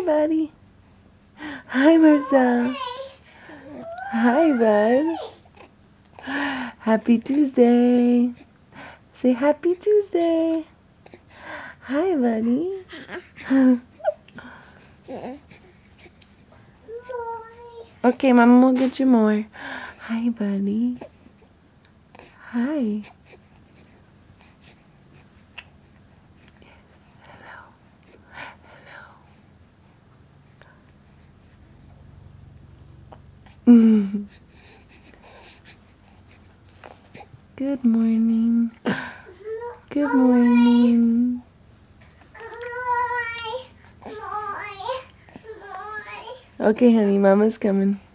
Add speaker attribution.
Speaker 1: buddy. Hi, Marcel. Hi, bud. Happy Tuesday. Say Happy Tuesday. Hi, buddy. Okay, Mama will get you more. Hi, buddy. Hi. Hello. Hello. Good morning. Good morning. Okay, honey, Mama's coming.